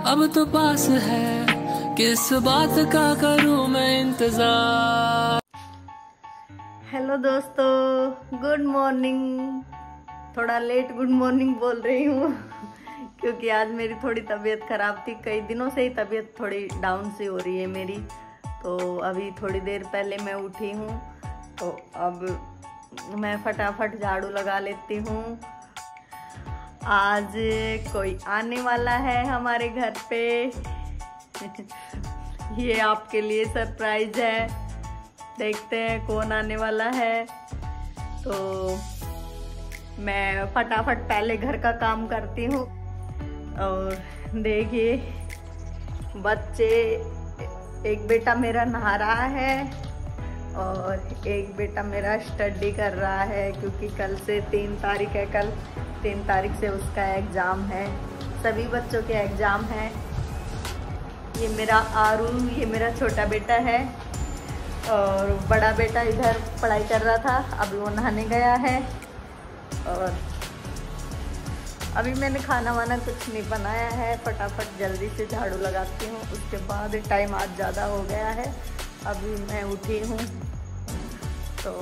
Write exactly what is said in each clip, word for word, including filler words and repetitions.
अब तो पास है, किस बात का करूं मैं इंतजार। हेलो दोस्तों, गुड मॉर्निंग। थोड़ा लेट गुड मॉर्निंग बोल रही हूँ क्योंकि आज मेरी थोड़ी तबीयत खराब थी। कई दिनों से ही तबीयत थोड़ी डाउन सी हो रही है मेरी। तो अभी थोड़ी देर पहले मैं उठी हूँ, तो अब मैं फटाफट झाड़ू लगा लेती हूँ। आज कोई आने वाला है हमारे घर पे ये आपके लिए सरप्राइज है। देखते हैं कौन आने वाला है। तो मैं फटाफट पहले घर का काम करती हूँ। और देखिए बच्चे, एक बेटा मेरा नहा रहा है और एक बेटा मेरा स्टडी कर रहा है, क्योंकि कल से तीन तारीख है। कल तीन तारीख से उसका एग्ज़ाम है। सभी बच्चों के एग्ज़ाम हैं। ये मेरा आरू, ये मेरा छोटा बेटा है और बड़ा बेटा इधर पढ़ाई कर रहा था, अभी वो नहाने गया है। और अभी मैंने खाना वाना कुछ नहीं बनाया है, फटाफट जल्दी से झाड़ू लगाती हूँ। उसके बाद टाइम आज ज़्यादा हो गया है, अभी मैं उठी हूँ। तो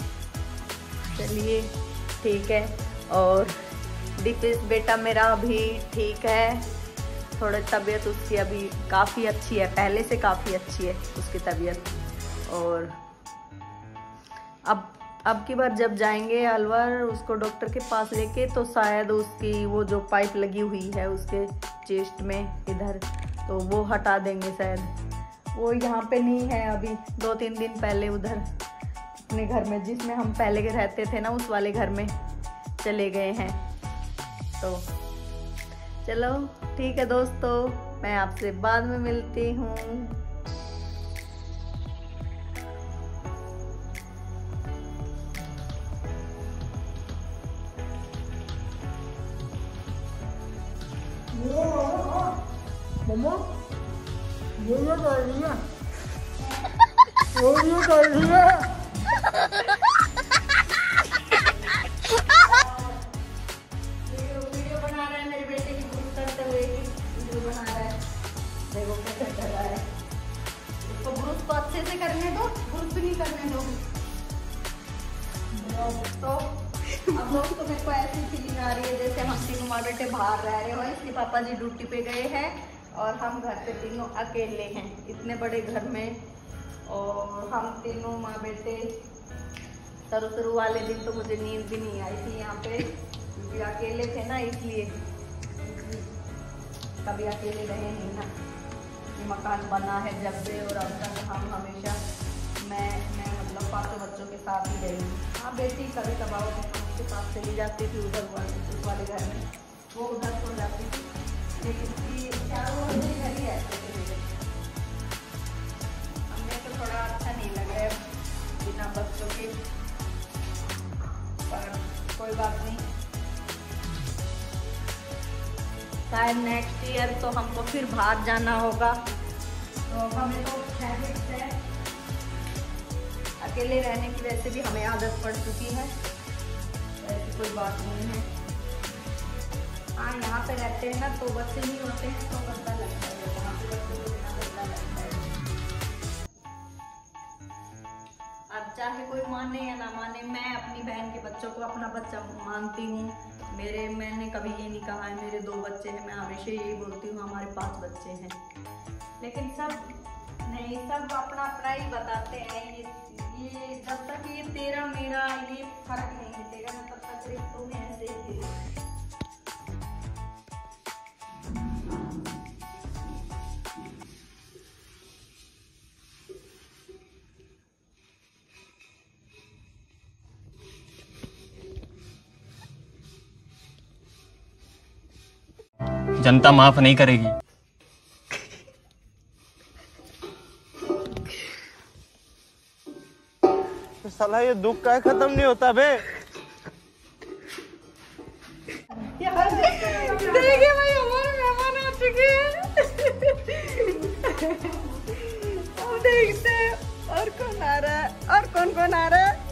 चलिए ठीक है। और दीपेश बेटा मेरा अभी ठीक है, थोड़ी तबीयत उसकी अभी काफ़ी अच्छी है, पहले से काफ़ी अच्छी है उसकी तबीयत। और अब अब की बार जब जाएंगे अलवर उसको डॉक्टर के पास लेके, तो शायद उसकी वो जो पाइप लगी हुई है उसके चेस्ट में इधर, तो वो हटा देंगे शायद। वो यहाँ पे नहीं है अभी, दो तीन दिन पहले उधर अपने घर में, जिसमें हम पहले के रहते थे ना, उस वाले घर में चले गए हैं। तो चलो ठीक है दोस्तों, मैं आपसे बाद में मिलती हूँ। मम्मा ये ये कर रही है, वो ये कर रही है। वीडियो बना रहा है मेरे बेटे की बुक करते हुए, वीडियो बना रहा है। देखो कैसे कर रहा है। इसको ब्रूस को अच्छे से करने दो, ब्रूस भी नहीं करने दो। तो अब लोग तो मेरे को ऐसी फीलिंग आ रही है जैसे हम तीनों माँ बेटे बाहर रह रहे हो, इसलिए पापा जी ड्यूटी पे गए हैं और हम घर पे तीनों अकेले हैं इतने बड़े घर में। और हम तीनों माँ बेटे, शुरू शुरू वाले दिन तो मुझे नींद भी नहीं आई थी यहाँ पे, क्योंकि अकेले थे ना, इसलिए कभी अकेले रहे नहीं ना। मकान बना है जब से, और अब तक हम हमेशा मैं मैं मतलब पाँचों बच्चों के साथ ही रही। हाँ बेटी कभी कभार उसके साथ चली जाती थी उधर वाले उस वाले घर में, वो उधर सो जाती थी, लेकिन चारों घर ही रहते थे मेरे। हमें तो थोड़ा अच्छा नहीं लग रहा है बिना बच्चों के, पर कोई बात नहीं। शायद नेक्स्ट ईयर तो हमको फिर बाहर जाना होगा, तो हमें तो हैबिट है अकेले रहने की, वैसे भी हमें आदत पड़ चुकी है, ऐसी कोई बात नहीं है। हाँ यहाँ पे रहते हैं ना, तो बच्चे नहीं होते हैं तो गंदा लगता है, वहाँ पे बच्चों को बिना गंदा लगता है। अब चाहे कोई माने या ना माने, मैं अपनी बहन के बच्चों को अपना बच्चा मानती हूँ। मेरे मैंने कभी ये नहीं कहा है मेरे दो बच्चे हैं, मैं हमेशा यही बोलती हूँ हमारे पांच बच्चे हैं। लेकिन सब नहीं, सब अपना अपना ही बताते हैं। ये ये जब तक ये तेरा मेरा ये फर्क नहीं मिलेगा ना, तब तक रिश्तों में ऐसे ही थे। जनता माफ नहीं करेगी। साला ये दुख का खत्म नहीं होता बे। देखिए भाई हमारे मेहमान आ चुके हैं। अब देखते हैं और कौन आ रहा है, और कौन कौन आ रहा है।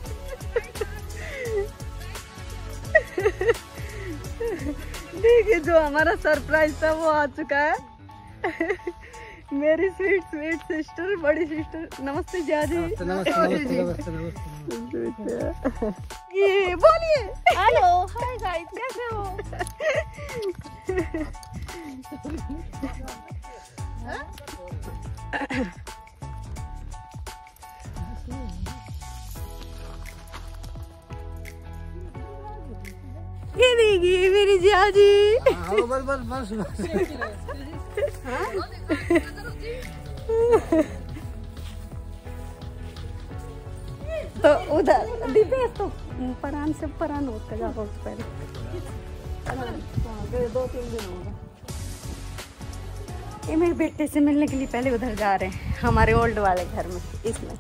देखिए जो जो हमारा सरप्राइज था वो आ चुका है। मेरी स्वीट स्वीट सिस्टर, बड़ी सिस्टर। नमस्ते जाजी। नमस्ते नमस्ते नमस्ते नमस्ते। ये बोलिए हेलो हाय गाइस, कैसे हो? ये देखिए मेरी जाजी। बस बस बस तो उधर दीपेश तो परान से परान होकर जाओ पहले। दो तीन दिन होगा। ये मेरे बेटे से मिलने के लिए पहले उधर जा रहे हैं, हमारे ओल्ड वाले घर में। इसमें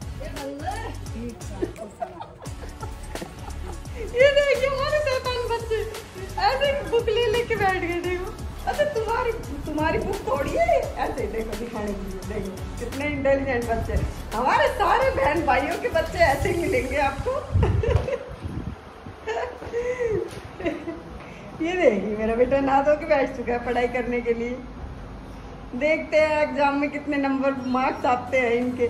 ये देखिए हमारे शैतान बच्चे ऐसे बुक ले लेके बैठ गए। देखो अच्छा तुम्हारी तुम्हारी बुक थोड़ी है ऐसे। देखो दिखाने के लिए, देखो कितने इंटेलिजेंट बच्चे। हमारे सारे बहन भाइयों के बच्चे ऐसे ही मिलेंगे आपको। ये देखिए मेरा बेटा नहा धो के बैठ चुका है पढ़ाई करने के लिए। देखते हैं एग्जाम में कितने नंबर मार्क्स आते हैं इनके।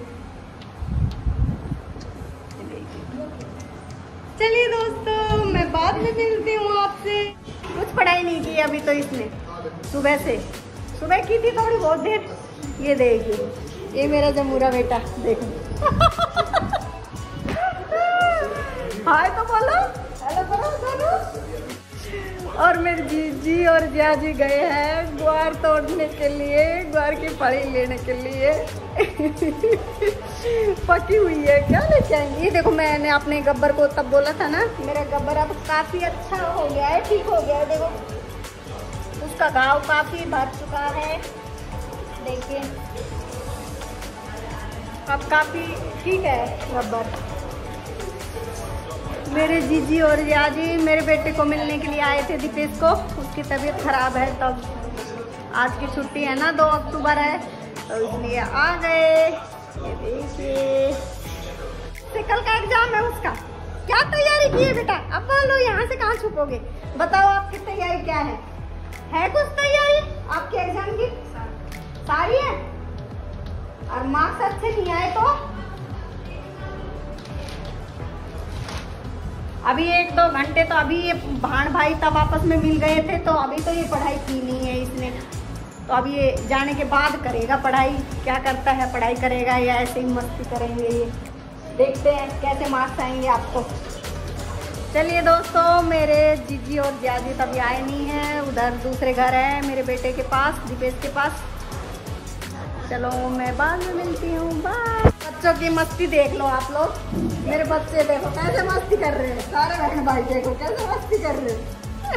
चलिए दोस्तों मैं बाद में मिलती हूँ आपसे। कुछ पढ़ाई नहीं की अभी तो इसने, सुबह से सुबह की थी थोड़ी बहुत देर। ये देखिए ये मेरा जमूरा बेटा, देखो। हाय तो बोलो, हेलो करो दोनों। और मेरे जीजी और जियाजी गए हैं ग्वार तोड़ने के लिए, ग्वार की फली लेने के लिए। पकी हुई है, क्या लेके आएंगे? ये देखो मैंने अपने गब्बर को तब बोला था ना, मेरा गब्बर अब काफी अच्छा हो गया है, ठीक हो गया है। देखो उसका घाव काफी भर चुका है, देखिए अब काफी ठीक है गब्बर। मेरे जीजी और जियाजी मेरे बेटे को मिलने के लिए आए थे, दीपेश को। उसकी तबीयत खराब है, तब आज की छुट्टी है ना, दो अक्टूबर है, तो इसलिए आ गए। ये देखिए कल का एग्जाम है उसका। क्या तैयारी की है बेटा? अब बोलो, यहाँ से कहाँ छुपोगे? बताओ आपकी तैयारी क्या है? है कुछ तैयारी आपके एग्जाम की? सारी है। और मार्क्स अच्छे नहीं आए तो अभी एक दो घंटे तो अभी ये भाण भाई तब आपस में मिल गए थे, तो अभी तो ये पढ़ाई की नहीं है इसने। तो अभी ये जाने के बाद करेगा पढ़ाई। क्या करता है, पढ़ाई करेगा या ऐसे ही मस्ती करेंगे? ये देखते हैं कैसे मार्क्स आएंगे आपको। चलिए दोस्तों मेरे जीजी और जियाजी तभी आए नहीं हैं, उधर दूसरे घर है मेरे बेटे के पास, दीपेश के पास। चलो मैं बाद में मिलती हूँ, बाय। बच्चों की मस्ती देख लो आप लोग, मेरे बच्चे देखो कैसे मस्ती कर रहे हैं, सारे बहन भाई देखो कैसे मस्ती कर रहे हैं।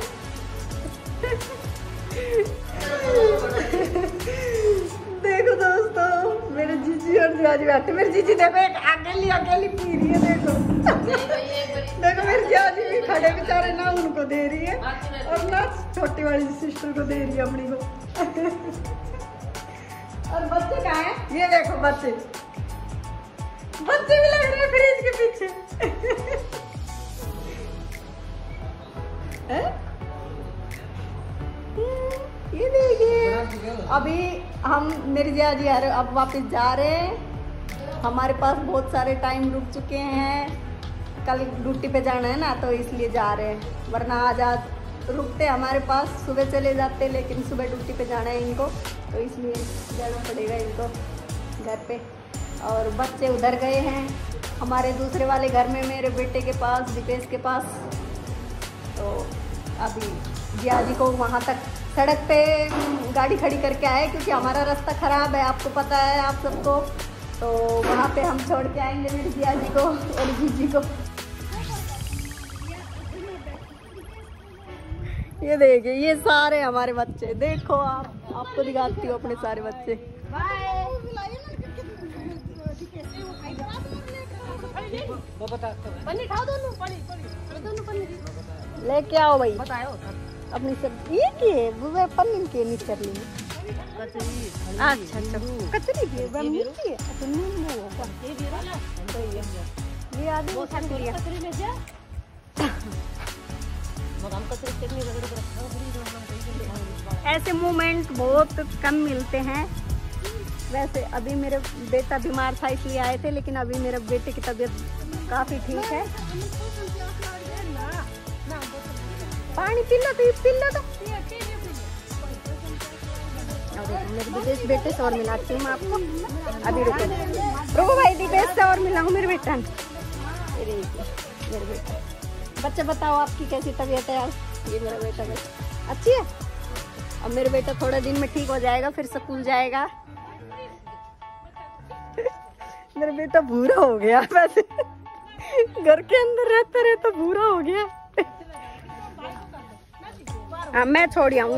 देखो दोस्तों मेरे जीजी और जियाजी बैठे। मेरी जीजी देखो एक अकेली अकेली पी रही है, देखो। देखो मेरी जियाजी भी खड़े बेचारे, ना उनको दे रही है और ना छोटी वाली सिस्टर को दे रही है अपनी को। और बच्चे कहाँ हैं? ये देखो बच्चे बच्चे भी लग रहे हैं फ्रिज के पीछे। ये देखिए अभी हम मेरे जियाजी आ रहे, अब वापस जा रहे हैं। हमारे पास बहुत सारे टाइम रुक चुके हैं, कल ड्यूटी पे जाना है ना, तो इसलिए जा रहे हैं। वरना आज आज रुकते हमारे पास, सुबह चले जाते, लेकिन सुबह ड्यूटी पे जाना है इनको, तो इसलिए जाना पड़ेगा इनको घर पे। और बच्चे उधर गए हैं हमारे दूसरे वाले घर में, मेरे बेटे के पास, दीपेश के पास। तो अभी जियाजी को वहाँ तक सड़क पे गाड़ी खड़ी करके आए, क्योंकि हमारा रास्ता ख़राब है, आपको पता है आप सबको। तो वहाँ पे हम छोड़ के आएंगे मेरे जियाजी को और जीजी को। ये देखिए ये सारे हमारे बच्चे, देखो आप, आपको दिखाती हूँ अपने सारे बच्चे। लेके आओ भाई, अपनी सब्जी की है वो पनीर के नहीं कर ली। अच्छा अच्छा कचरी भी है, मीठी है। अच्छा नींबू ये आदमी ऐसे मोमेंट बहुत कम मिलते हैं। वैसे अभी मेरे बेटा बीमार था इसलिए आए थे, लेकिन अभी मेरे बेटे की तबीयत काफ़ी ठीक है। पानी पी लो, पी लो तो मेरे विदेश बेटे से और मिलाती हूँ मैं आपको। अभी रुको रुको भाई, विदेश से और मिलाऊँ मेरे बेटा मेरे मेरे बेटा। बच्चे बताओ आपकी कैसी तबीयत है यार? ये मेरा बेटा बेटा अच्छी है। अब मेरे बेटा थोड़े दिन में ठीक हो जाएगा, फिर स्कूल जाएगा। मेरा बेटा भूरा हो गया, वैसे घर के अंदर रहता रहता भूरा हो गया। हाँ मैं छोड़ आऊँ।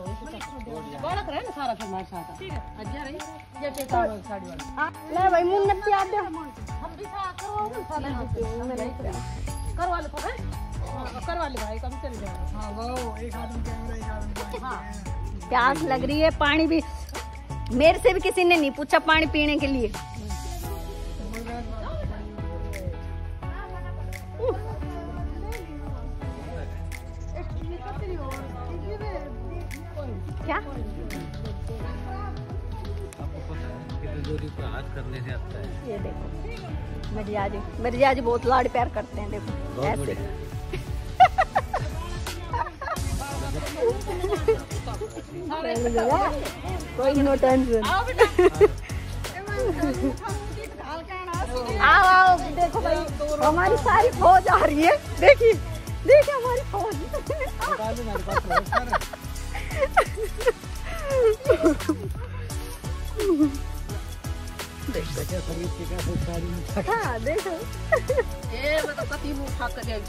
ले भाई मुन्नत याद दे। करवा ले करवा ले भाई, कम चले जाओ। हाँ वो एक आदमी कैमरा, एक आदमी प्यास लग रही है, पानी भी मेरे से भी किसी ने नहीं पूछा पानी पीने के लिए। क्या हाथ करने से आता है। ये देखो मेरी आजी, मेरी आजी बहुत लाड प्यार करते हैं। देखो ऐसे कोई नो टेंशन। आओ आओ, देखो भाई हमारी सारी फौज आ रही है। देखिए देखिए हमारी फौज। हाँ देखो ये मतलब कति मुंह खा कर जाए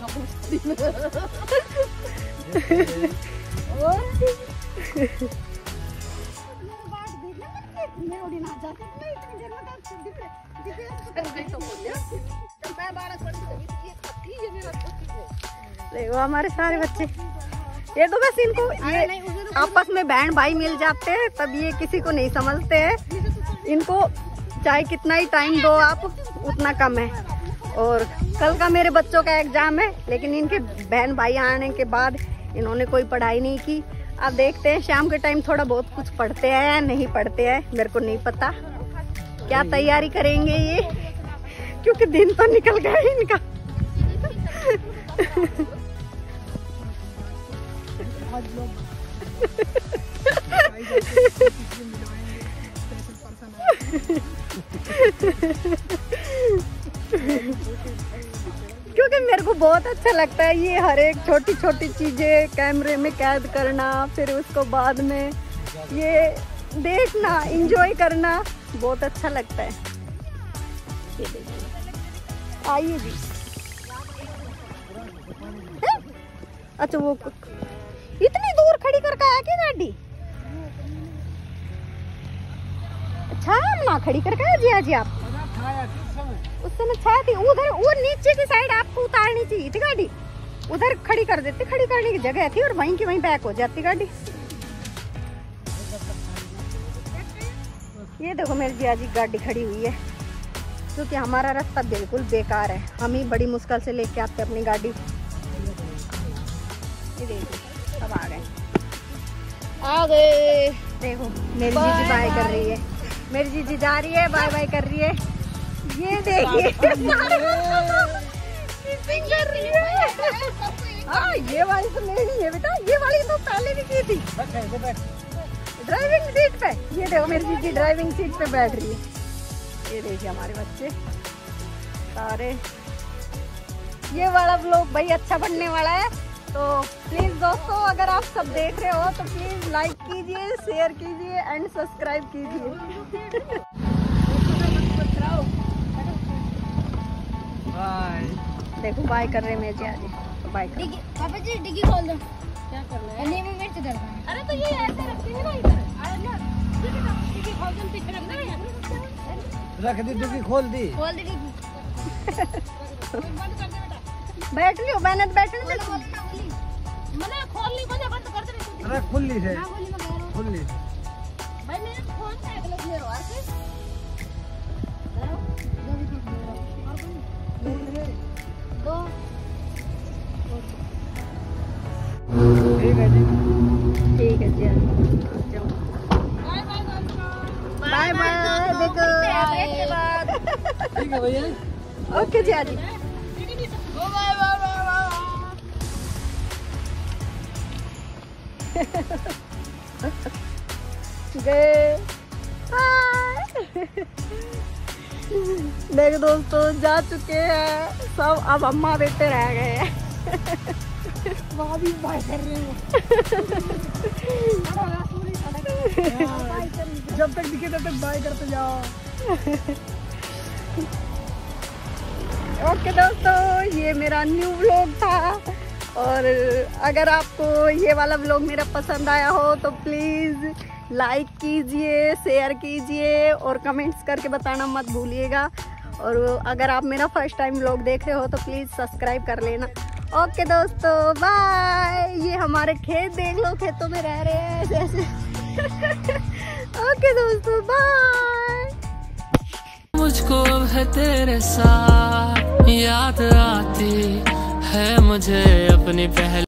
देखो हमारे सारे बच्चे। ये तो बस इनको ये आपस में बहन भाई मिल जाते हैं, तब ये किसी को नहीं समझते हैं। इनको चाहे कितना ही टाइम दो आप, उतना कम है। और कल का मेरे बच्चों का एग्जाम है, लेकिन इनके बहन भाई आने के बाद इन्होंने कोई पढ़ाई नहीं की। अब देखते हैं शाम के टाइम थोड़ा बहुत कुछ पढ़ते हैं या नहीं पढ़ते हैं, मेरे को नहीं पता। क्या तैयारी करेंगे ये, क्योंकि दिन तो निकल गया इनका। क्योंकि मेरे को बहुत अच्छा लगता है ये हर एक छोटी छोटी चीजें कैमरे में कैद करना, फिर उसको बाद में ये देखना, एंजॉय करना बहुत अच्छा लगता है। ये देखिए आइए जी। अच्छा वो इतनी दूर खड़ी करके आया क्या गाड़ी? अच्छा ना खड़ी करके आया जी आज आप? उस समय छाया थी उधर, वो नीचे की साइड आपको उतारनी चाहिए थी गाड़ी, उधर खड़ी कर देती, खड़ी करने की जगह थी और वहीं की वहीं बैक हो जाती गाड़ी। ये देखो मेरी जी आज गाड़ी खड़ी हुई है, क्योंकि हमारा रास्ता बिल्कुल बेकार है। हम ही बड़ी मुश्किल से लेके आते अपनी गाड़ी। ये देखो अब आ गए आ गए। देखो मेरी जीजी बाय कर रही है, मेरी जीजी जा रही है, बाय बाय कर रही है। ये देखिए कर रही है। हाँ ये वाली तो मेरी है बेटा, ये वाली तो पहले भी की थी ड्राइविंग सीट पे। ये देखो मेरी जीजी ड्राइविंग सीट पे बैठ रही है। ये देखिए हमारे बच्चे सारे। ये वाला व्लॉग भाई अच्छा बनने वाला है, तो प्लीज दोस्तों अगर आप सब देख रहे हो तो प्लीज लाइक कीजिए, शेयर कीजिए एंड सब्सक्राइब कीजिए। बाय। देखो बाय कर रहे हैं मेरे जी, तो बाय कर। पापा जी डिग्गी खोल दो। क्या कर रहे हैं? नींबू मिर्च दे दो। अरे तो ये ऐसे रखते हैं ना इधर। अरे ना डिग्गी खोल दो, पीछे रख दो। रख दी डिग्गी, खोल दी। खोल दी डिग्गी। बंद कर दे बेटा। बैठ लियो, मैंने बैठने दे। मना खोल ली, बंद बंद कर दे। अरे खुली से, ना बोली मैं कह रहा हूं। खुली। भाई मेरे फोन पे अगले क्लियर हो आके। दो ठीक है जी, ठीक है। लीजिए। Bye bye. देखो ठीक है भैया। ओके जी आजी। गए। देख दोस्तों जा चुके हैं सब, अब अम्मा बेटे रह गए हैं। वहाँ भी बाय कर रहे हो। जब तक दिखे तब तक बाय करते जाओ। ओके दोस्तों, ये मेरा न्यू व्लॉग था, और अगर आपको ये वाला व्लॉग मेरा पसंद आया हो तो प्लीज़ लाइक कीजिए, शेयर कीजिए और कमेंट्स करके बताना मत भूलिएगा। और अगर आप मेरा फर्स्ट टाइम व्लॉग देख रहे हो तो प्लीज़ सब्सक्राइब कर लेना। ओके दोस्तों बाय। ये हमारे खेत देख लो, खेतों में रह रहे हैं जैसे। ओके दोस्तों बाय। मुझको अब है तेरे साथ याद आती है मुझे अपनी पहली